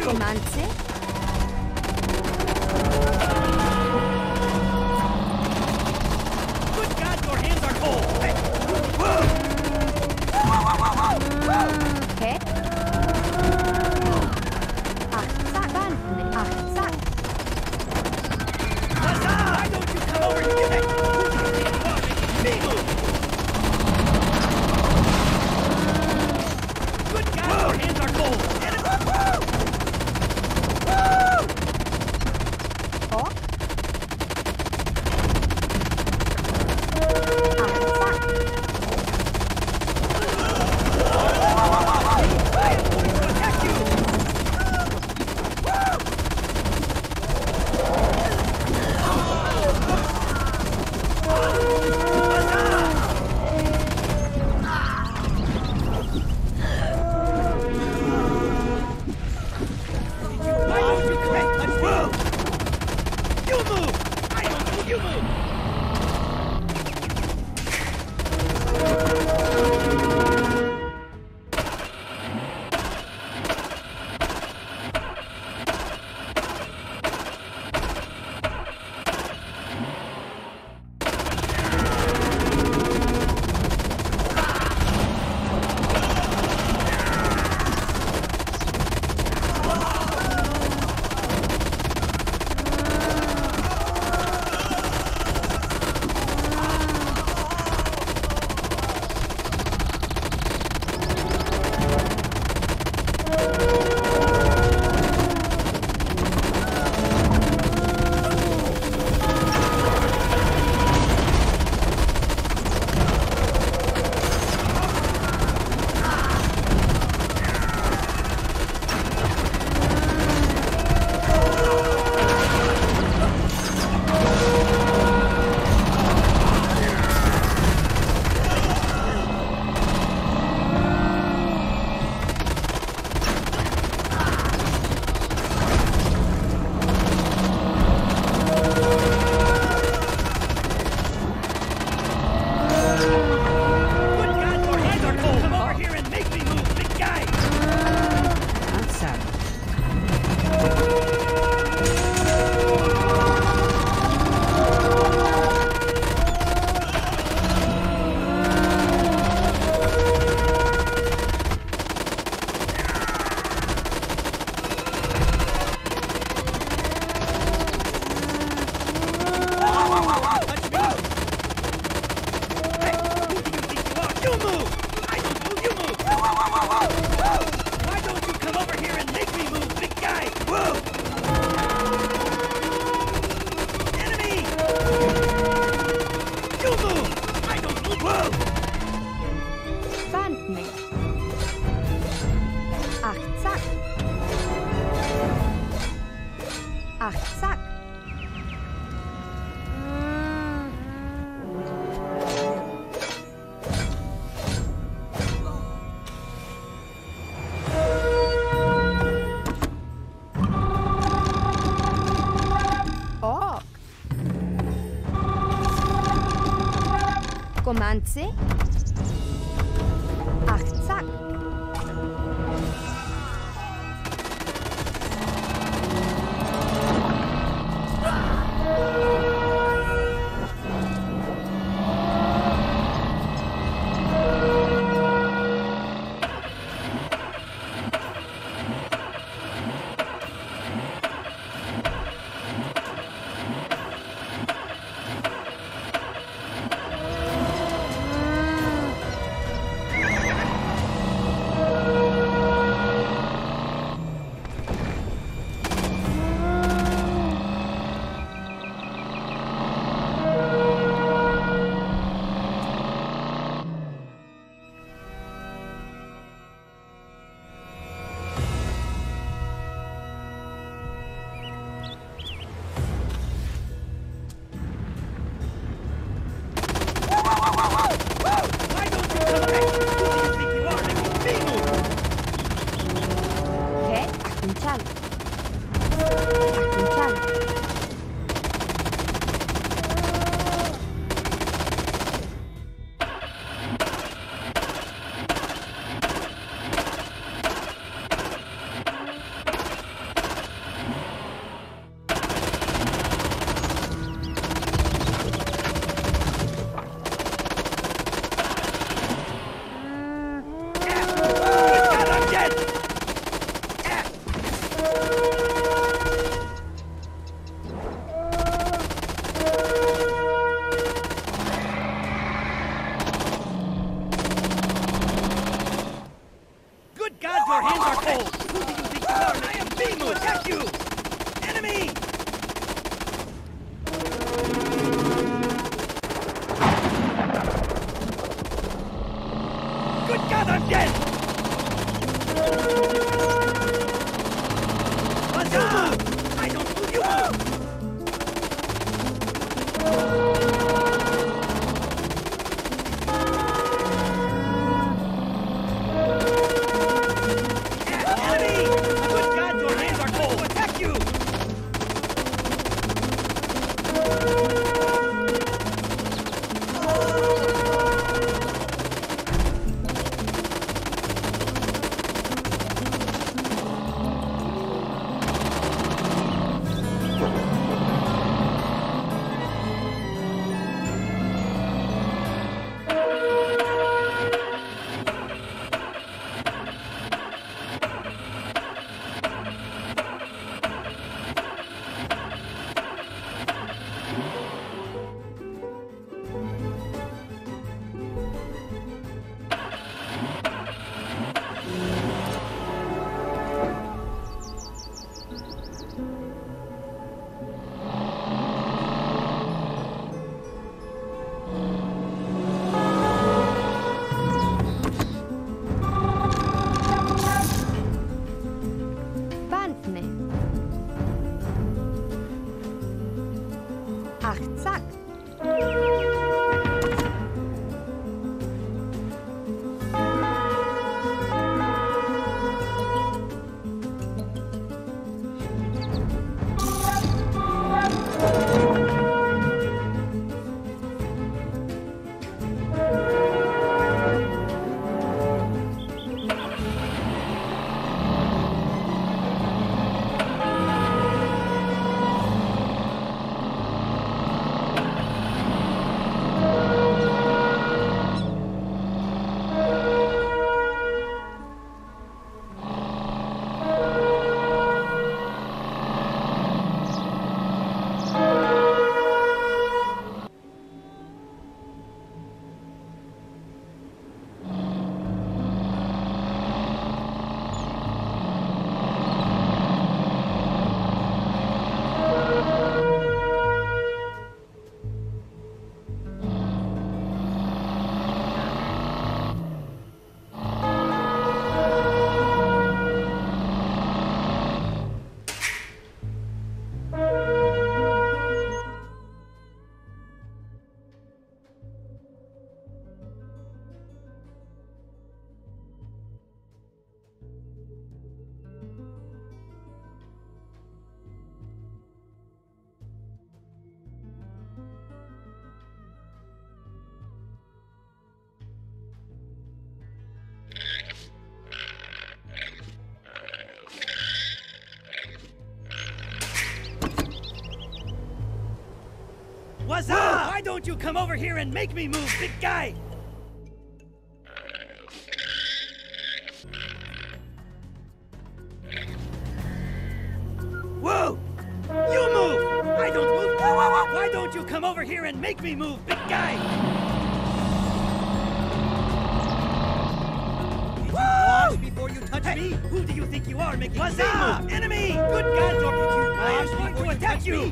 Romance? Good God, your hands are cold! Hey. Whoa. Okay. Huzzah! Why don't you come over here? Hey. Me move! Good God, your hands are cold! Romance? Ach, zack. Good God, your hands are cold! Who do you think you are? I am going to attack you! Enemy! Good God, I'm dead! Huzzah! I don't move, you move! Enemy! Good God, your hands are cold! Attack you! Banfne. Ach, zack. What's up? Why don't you come over here and make me move, big guy? Whoa! You move! I don't move. Why don't you come over here and make me move, big guy? Did you wash before you touch me? Who do you think you are making me move? Enemy! Good God, did you wash going to attack you?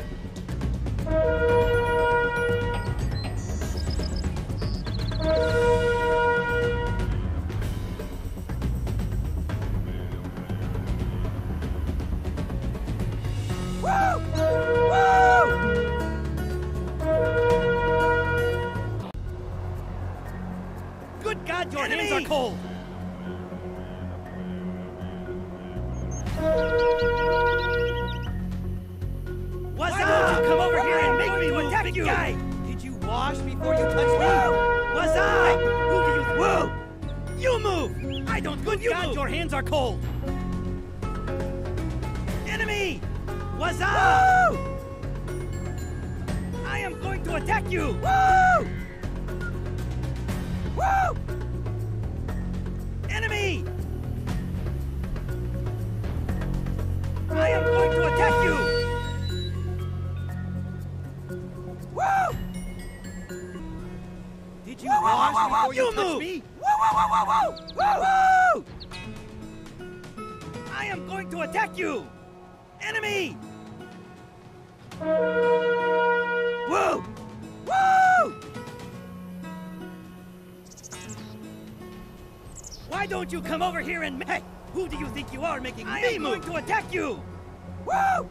Good God, your hands are cold! Why don't you come over here and make me move, big guy? Did you wash before you touch me? Was I? Who do you... Whoa! You move! I don't... Good God, your hands are cold! Enemy! Was I? Woo! I am going to attack you! Woo! Woo! Enemy! I am going to attack you! Woo! Did you wash before you touch me? Woo! Woo! Woo! Woo! Woo! going to attack you! Enemy! Whoa! Woo! Why don't you come over here and... Hey! Who do you think you are making me move? I am going to attack you! Woo!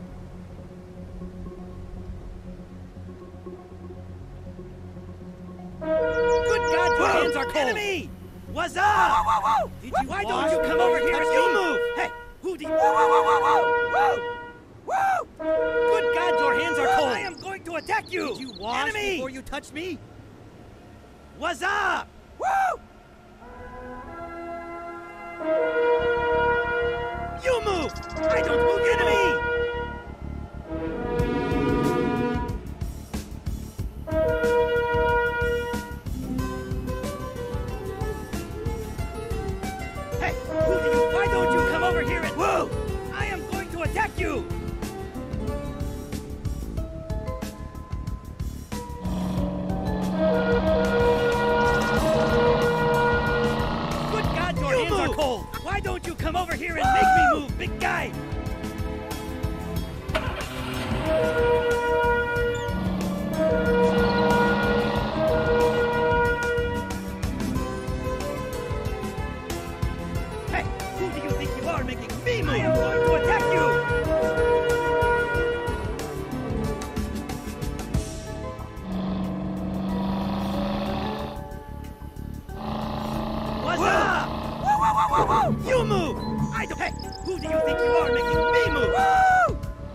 Good God, your hands are cold! Enemy! What's up? Whoa, whoa, whoa! Did you Why don't you come over here and you move? Hey! Who do you... Whoa, whoa, whoa, whoa, whoa! Whoa! Good God, your hands are cold! I am going to attack you! Did you wash Enemy! Before you touch me? What's up? Woo! You move! I don't move, enemy! Hey, why don't you come over here and... Whoa! I am going to attack you! Good God, your hands are cold! Why don't you come over here and make me move, big guy? Hey, who do you think you are making me move? I am going to attack you! What's up? Whoa, whoa, whoa, whoa, whoa! You move! I don't... Hey, who do you think you are making me move? Woo!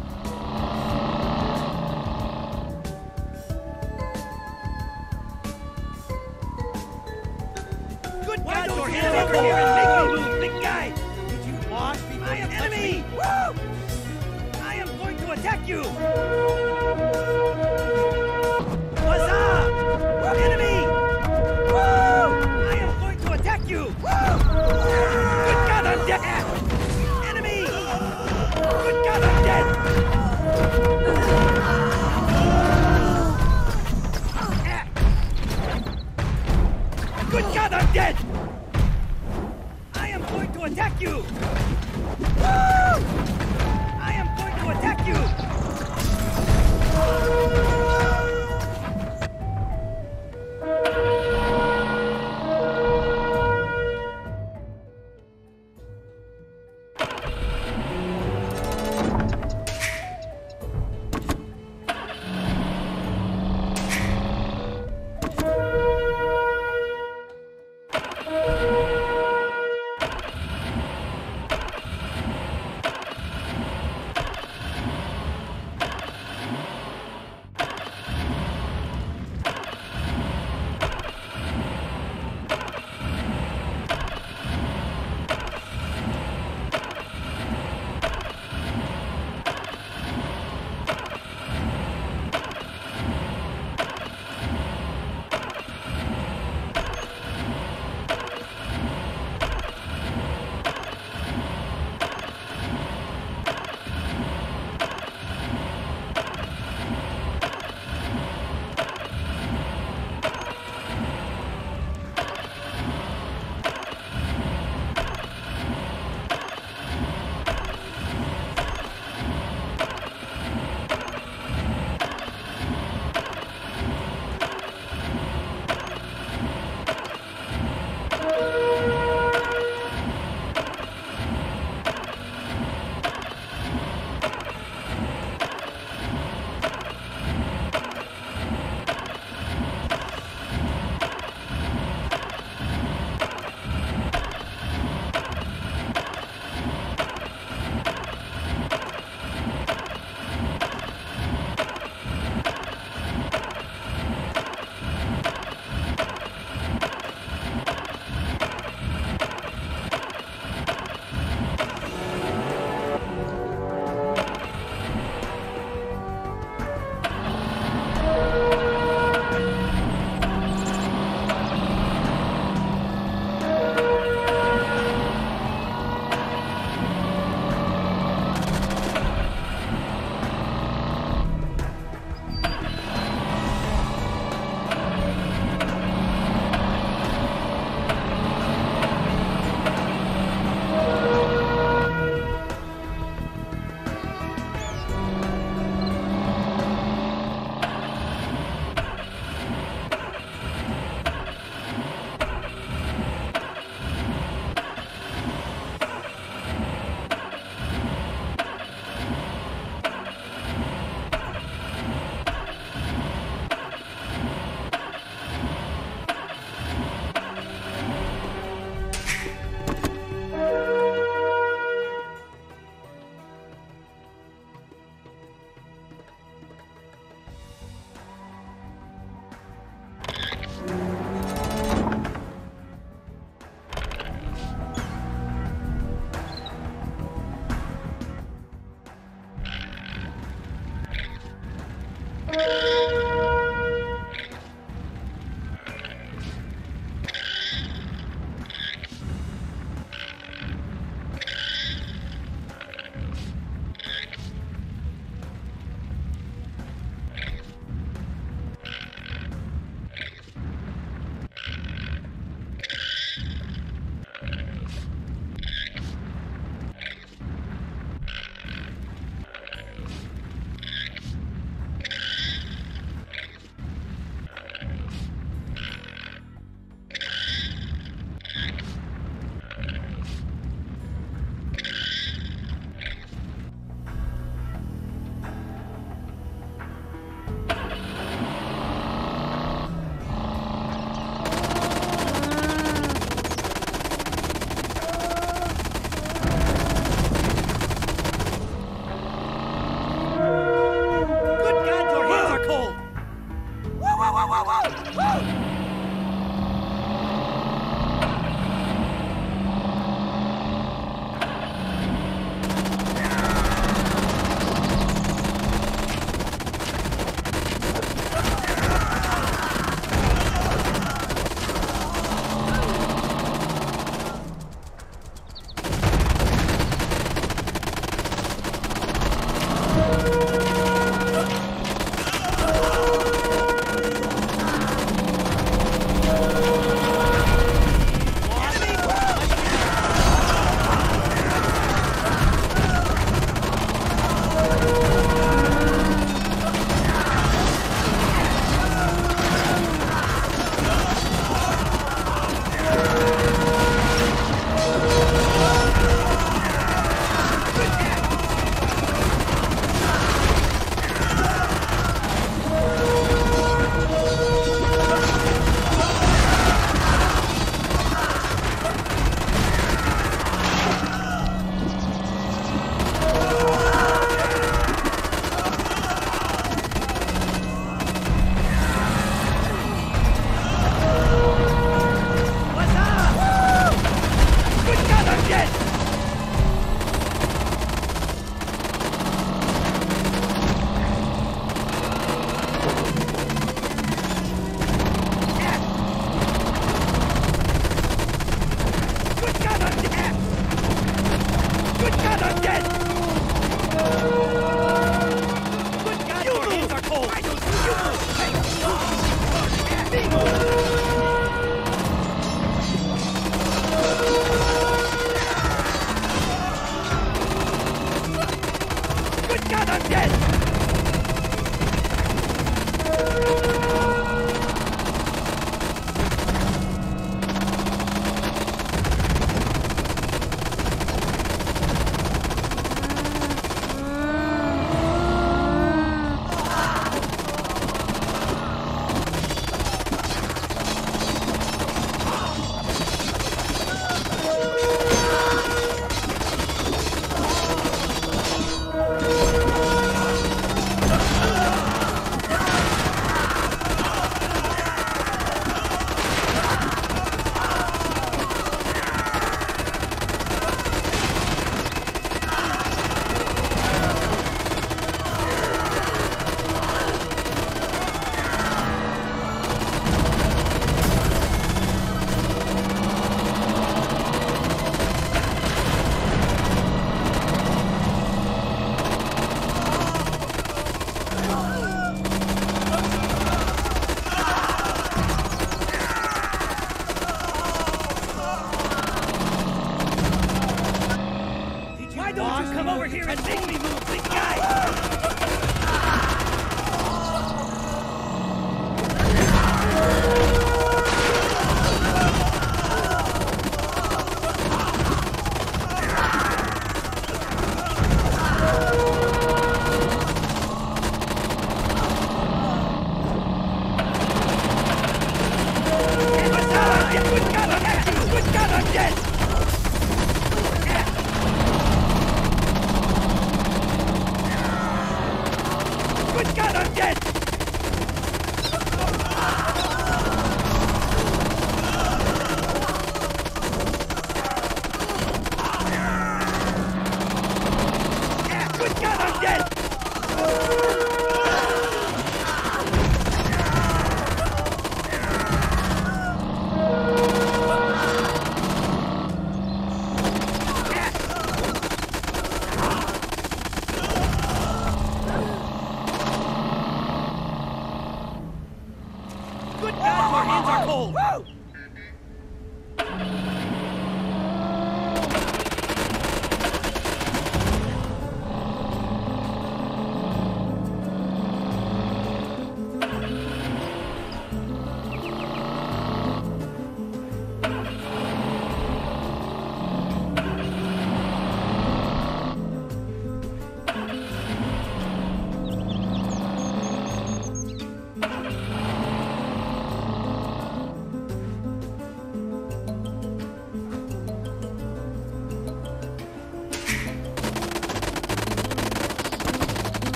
Good God, your hands over here and make me move, big guy! Did you wash before you touch me? Woo! I am going to attack you! What's up? Enemy! Woo! I am going to attack you! Woo! Good God, I'm dead! Enemy! Good God, I'm dead! Good God, I'm dead! I am going to attack you! Woo! I am going to attack you!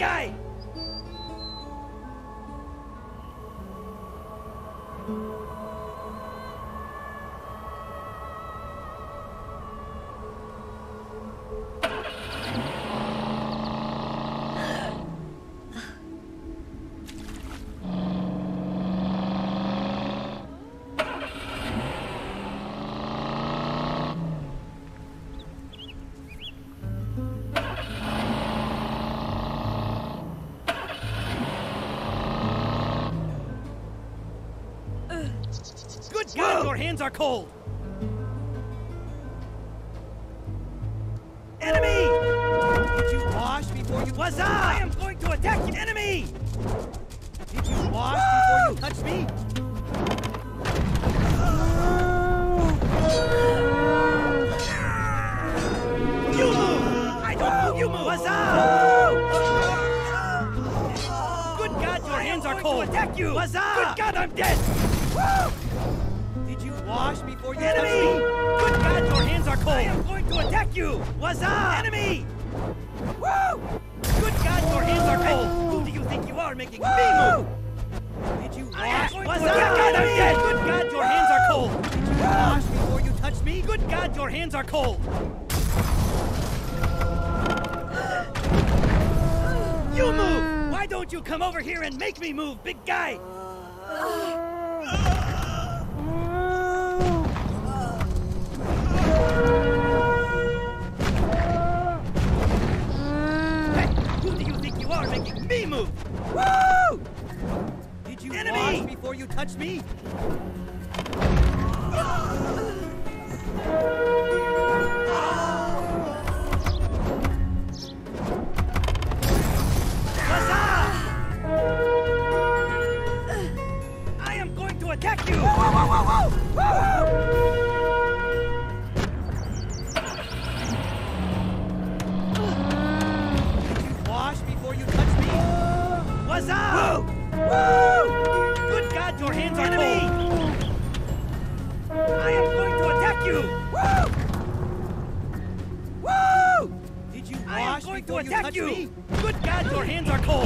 guy! Good God, your hands are cold! Enemy! Did you wash before you... What's up? I am going to attack you! Enemy! Did you wash before you touch me? You move! I don't move, you move! What's up? Good God, your hands are cold! Attack you! What's up? Good God, I'm dead! Did you wash before you touch me? Good God, your hands are cold! I am going to attack you! What's up? Enemy! Woo! Good God, your hands are cold! Who do you think you are making me move? Did you wash? What's up? Good God, I'm dead! Good God, your hands are cold! Did you wash before you touch me? Good God, your hands are cold! You move! Why don't you come over here and make me move, big guy? Making me move! Woo! Did you wash before you touch me? What's up? I am going to attack you! Whoa, whoa, whoa, whoa, whoa! What's up? Woo! Good God, your hands are cold! I am going to attack you! Woo! Woo! Did you wash? I am going to attack you! Good God, your hands are cold!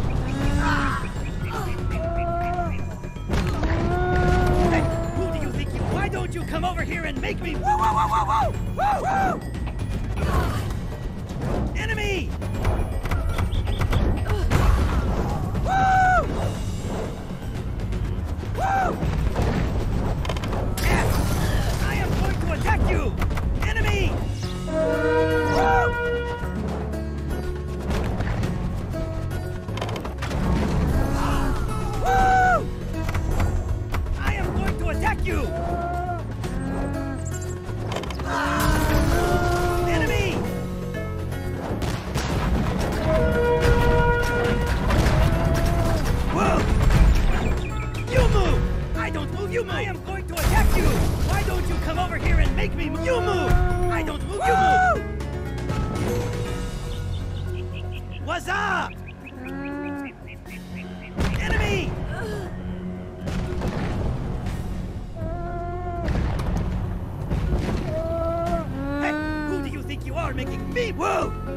Hey, who do you think you? Why don't you come over here and make me? Whoa, whoa, whoa, whoa, whoa, whoa, whoa! Enemy! I am going to attack you! Enemy! Woo! Woo! I am going to attack you! Enemy! Whoa! You move! I don't move, you move! I am going to attack you! Why don't you come over here and make me move? You move! I don't move, you move! What's up? Enemy! Hey, who do you think you are making me? Whoa!